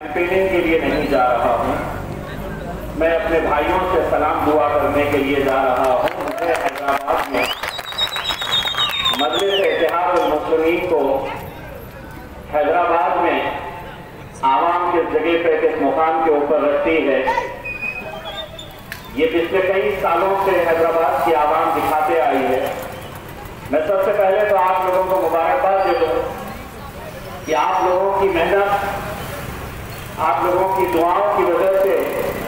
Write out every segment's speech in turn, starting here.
Campaigning के लिए नहीं जा रहा हूं, मैं अपने भाइयों से सलाम दुआ करने के लिए जा रहा हूं। मुझे हैदराबाद में मजलिस इत्तेहादुल मुस्लिमीन को हैदराबाद में आवाम किस जगह पे किस मुकाम के ऊपर रखती है, ये पिछले कई सालों से हैदराबाद की आवाम दिखाते आई है। मैं सबसे पहले तो आप लोगों को मुबारकबाद दे दूं कि आप लोगों की मेहनत, आप लोगों की दुआओं की वजह से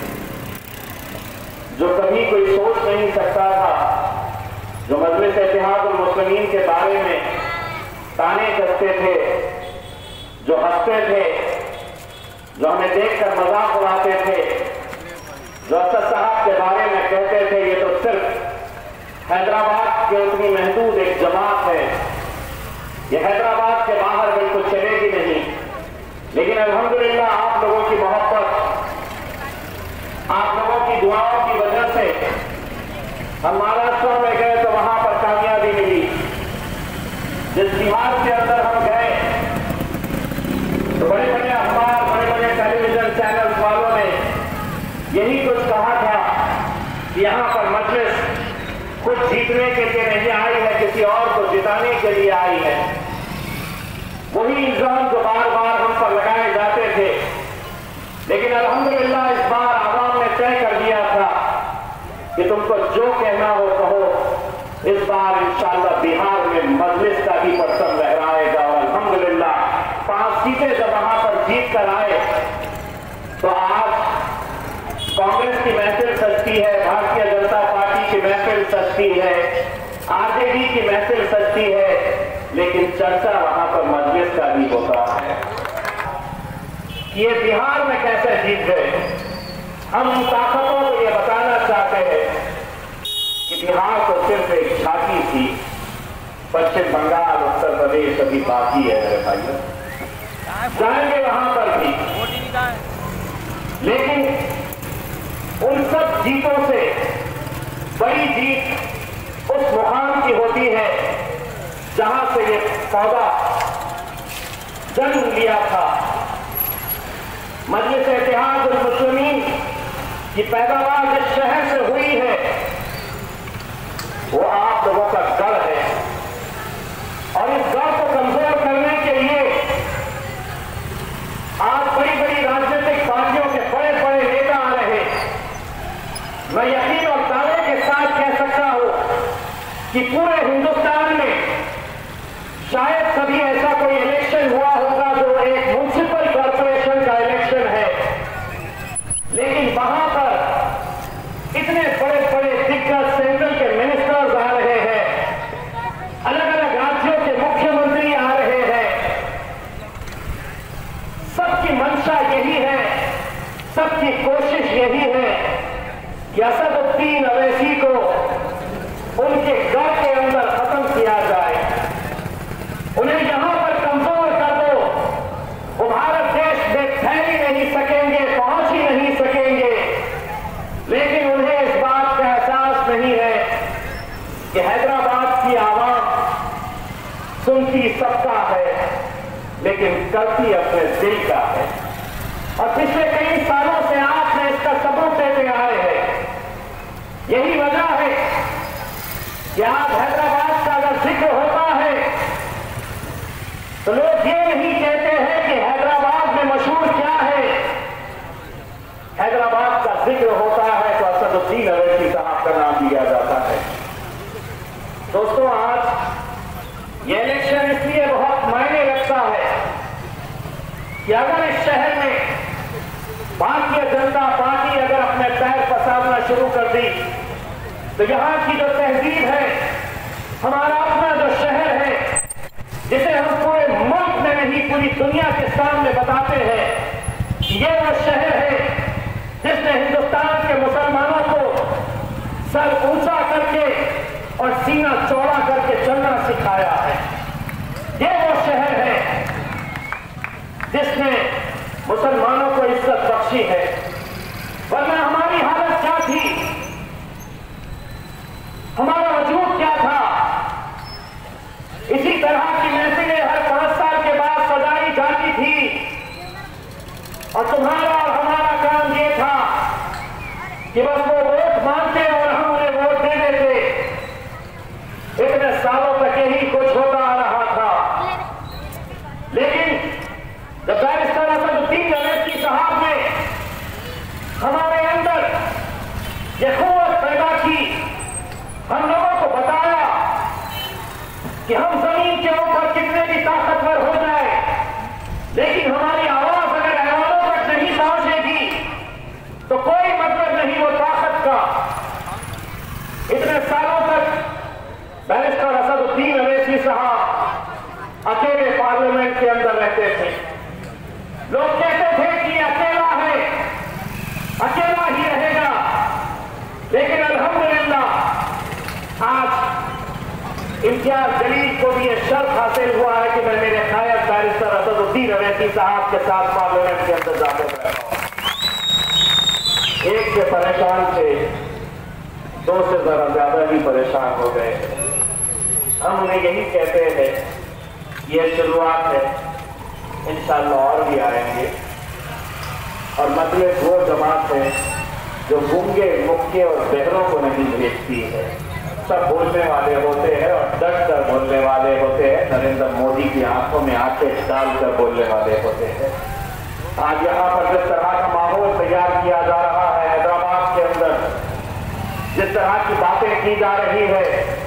जो कभी कोई सोच नहीं सकता था, जो मजलिस इत्तेहादुल मुस्लिमीन के बारे में ताने कसते थे, जो हंसते थे, जो हमें देखकर मजाक उड़ाते थे, जो असद साहब के बारे में कहते थे ये तो सिर्फ हैदराबाद के उतनी महदूद एक जमात है, ये हैदराबाद के बाहर बिल्कुल चलेगी नहीं। लेकिन अल्हम्दुलिल्लाह आप लोगों की मोहब्बत, आप लोगों की दुआओं की वजह से हम महाराष्ट्र में गए तो वहां पर कामयाबी मिली। जिस बिहार के अंदर हम गए तो बड़े बड़े अखबार, बड़े बड़े टेलीविजन चैनल वालों ने यही कुछ कहा था कि यहां पर मजलिस कुछ जीतने के लिए नहीं आई है, किसी और को जिताने के लिए आई है। वही इल्जाम जो बार बार हम पर लगाए जाते थे, लेकिन अल्हम्दुलिल्लाह इस बार आवाम ने तय कर दिया था कि तुमको जो कहना हो कहो। इस बार इंशाअल्लाह बिहार में मजलिस का भी परचम लहराएगा और अल्हम्दुलिल्लाह 5 सीटें जब वहां पर जीत कर आए तो आज कांग्रेस की महफिल सजती है, भारतीय जनता पार्टी की महफिल सजती है, आरजेडी की महफिल सजती है, लेकिन चर्चा वहां पर मजलिस का भी होता है कि ये बिहार में कैसे जीत गए। हम ताकतों को ये बताना चाहते हैं कि बिहार तो सिर्फ एक झांकी थी, पश्चिम बंगाल, उत्तर प्रदेश अभी बाकी है मेरे भाइयों, जाएंगे वहां पर भी। लेकिन उन सब जीतों से बड़ी जीत उस मुकाम की होती है जहां से ये पौधा जन्म लिया था। मजलिस इत्तेहादुल मुस्लिमीन की पैदावार जिस शहर से हुई है वो आप लोगों का गढ़ है, और इस गढ़ को कमजोर करने के लिए आज बड़ी बड़ी राजनीतिक पार्टियों के बड़े बड़े नेता आ रहे। मैं यकीन और दावे के साथ कह सकता हूं कि पूरे हिंदुस्तान में शायद कभी ऐसा कोई इलेक्शन हुआ होगा जो एक म्युनिसिपल कॉर्पोरेशन का इलेक्शन है, लेकिन वहां पर इतने बड़े बड़े दिग्गज सेंट्रल के मिनिस्टर्स आ रहे हैं, अलग अलग राज्यों के मुख्यमंत्री आ रहे हैं। सबकी मंशा यही है, सबकी कोशिश यही है कि असदुद्दीन अवैसी को उनके घर के अंदर खत्म किया जाए, उन्हें यहां पर कमजोर कर दो। वो भारत देश में फैल ही नहीं सकेंगे, पहुंच ही नहीं सकेंगे। लेकिन उन्हें इस बात का एहसास नहीं है कि हैदराबाद की आवाम सुनती सबका है, लेकिन करती अपने दिल का है। और पिछले कई सालों से आपने इसका सबूत देते आए हैं। यही वजह है कि आज हैदराबाद का अगर जिक्र होता है तो लोग ये नहीं कहते हैं कि हैदराबाद में मशहूर क्या है, हैदराबाद का जिक्र होता है तो असदुद्दीन अवैसी साहब का नाम लिया जाता है। दोस्तों, आज ये इलेक्शन इसलिए बहुत मायने रखता है कि अगर इस शहर में भारतीय जनता पार्टी अगर अपने पैर पसारना शुरू कर दी तो यहां की जो तहजीब है, हमारा अपना जो शहर है, जिसे हम पूरे मुल्क में नहीं पूरी दुनिया के सामने बताते हैं, ये वो शहर है जिसने हिंदुस्तान के मुसलमानों को सर ऊंचा करके और सीना चौड़ा करके चलना सिखाया है। ये वो शहर है जिसने मुसलमानों को इज्जत बख्शी है। वरना हमारी हालत क्या थी, हमारा वजूद क्या था। इसी तरह की महफिलें हर 5 साल के बाद सजाई जाती थी। और तुम्हारा और हमारा काम ये था कि बस वो वोट मांगते और हम उन्हें वोट दे देते। इतने सालों तक यही कुछ होता आ रहा था। लेकिन जब बैरिस्टर असदुद्दीन अवैसी साहब ने हमारे अंदर यह क़ुव्वत पैदा की, हम लोगों को बताया कि हम जमीन के ऊपर कितने भी ताकतवर हो जाए, लेकिन हमारी आवाज अगर ऐवानों तक नहीं पहुंचेगी तो कोई मतलब नहीं वो ताकत का। इतने सालों तक बैरिस्टर असदुद्दीन अवैसी साहब अकेले पार्लियामेंट के अंदर रहते थे। लोग कहते थे कि अकेला है, अकेला ही रहेगा, लेकिन अल्हम्दुलिल्लाह आज इम्तियाज जलील को भी यह शर्फ हासिल हुआ है कि मैं मेरे नायब बैरिस्टर असदुद्दीन अवैसी साहब के साथ पार्लियामेंट के अंदर जाकर बैठा हूं। एक से परेशान थे, दो से जरा ज्यादा ही परेशान हो गए। हम उन्हें यही कहते हैं, यह शुरुआत है, इंशाअल्लाह और भी आएंगे। और मतलब वो जमात है जो गूंगे, मुक्के और बहरों को नहीं भेजती है। सब बोलने वाले होते हैं और डट कर बोलने वाले होते हैं। नरेंद्र मोदी की आंखों में आंखें डालकर बोलने वाले होते हैं। आज यहाँ पर जिस तरह का माहौल तैयार किया जा रहा है हैदराबाद के अंदर, जिस तरह की बातें की जा रही है,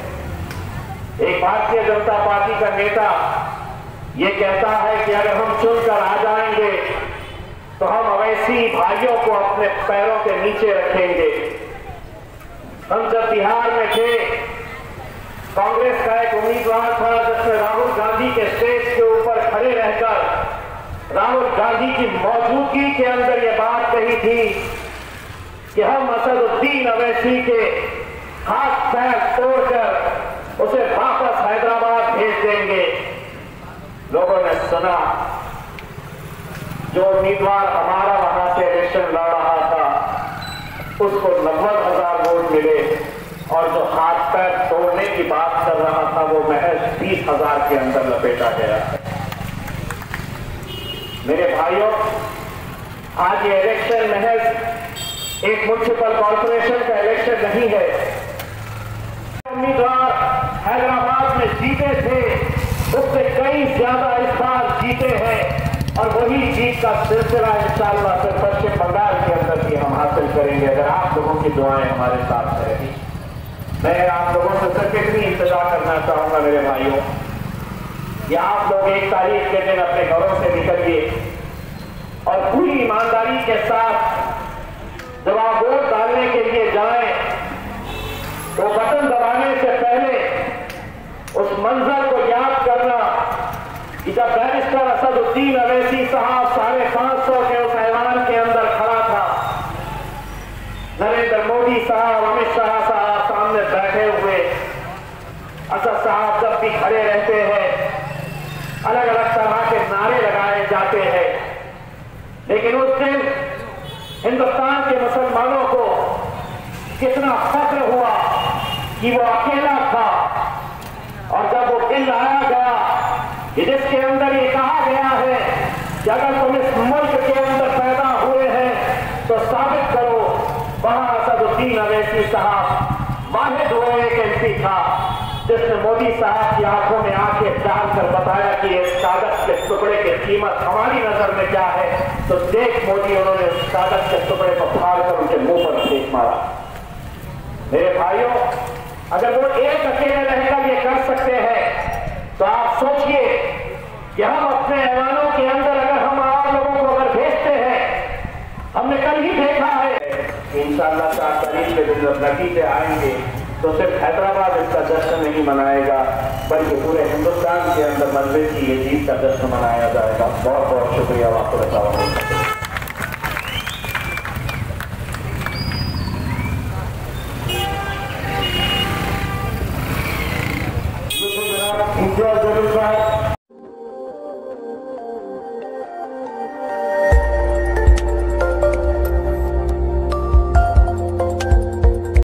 एक भारतीय जनता पार्टी का नेता ये कहता है कि अगर हम चुनकर आ जाएंगे तो हम अवैसी भाइयों को अपने पैरों के नीचे रखेंगे। हम जब बिहार में थे, कांग्रेस का एक उम्मीदवार था जिसने राहुल गांधी के स्टेज के ऊपर खड़े रहकर राहुल गांधी की मौजूदगी के अंदर यह बात कही थी कि हम असदुद्दीन अवैसी के हाथ पैर तोड़कर उसे वापस हैदराबाद भेज देंगे। लोगों ने सुना, जो उम्मीदवार हमारा वहां से इलेक्शन लड़ रहा था उसको 90,000 वोट मिले, और जो हाथ पैर तोड़ने की बात कर रहा था वो महज 20,000 के अंदर लपेटा गया। मेरे भाइयों, आज ये इलेक्शन महज एक म्युनिसिपल कॉर्पोरेशन का इलेक्शन नहीं है। उम्मीदवार हैदराबाद में जीते थे उससे कई ज्यादा इस बार जीते हैं, और वही जीत का सिलसिला इंशाअल्लाह फिर पश्चिम बंगाल के अंदर भी हम हासिल करेंगे अगर आप लोगों की दुआएं हमारे साथ रहेगी। मैं आप लोगों से सिर्फ इतनी इंतजार करना चाहूंगा मेरे भाइयों, कि आप लोग 1 तारीख के दिन अपने घरों से निकलिए और पूरी ईमानदारी के साथ जब आप वोट डालने के लिए जाएं तो बटन दबाने से पहले उस मंजर को याद करना कि जब बैरिस्टर असदुद्दीन अवैसी साहब 550 के उस ऐवान के अंदर खड़ा था, नरेंद्र मोदी साहब, अमित शाह साहब सामने बैठे हुए, असद साहब जब भी खड़े रहते हैं अलग अलग तरह के नारे लगाए जाते हैं, लेकिन उस दिन हिंदुस्तान के मुसलमानों को कितना फख्र हुआ कि वो अकेला था। और जब वो बिल लाया गया कि जिसके अंदर ये कहा गया है कि अगर तुम इस मुल्क के अंदर पैदा हुए हैं तो साबित करो, वहां असदुद्दीन अवैसी साहब वाहिद वो एक एमपी था जिसने मोदी साहब की आंखों में आंखें डालकर बताया कि इस कागज के टुकड़े की कीमत हमारी नजर में क्या है। तो देख मोदी, उन्होंने उस कागज के टुकड़े को फाड़कर उनके मुंह पर फेंक मारा। मेरे भाइयों, अगर वो एक अकेले रहकर ये कर सकते हैं तो आप सोचिए कि हम अपने ऐवानों के अंदर अगर हम आप लोगों को अगर भेजते हैं, हमने कल ही देखा है इंशाअल्लाह 4 तारीख के दिन जब नतीजे आएंगे तो सिर्फ हैदराबाद इसका जश्न नहीं मनाएगा बल्कि पूरे हिंदुस्तान के अंदर मजलिस की ये जीत का जश्न मनाया जाएगा। बहुत बहुत शुक्रिया। आपको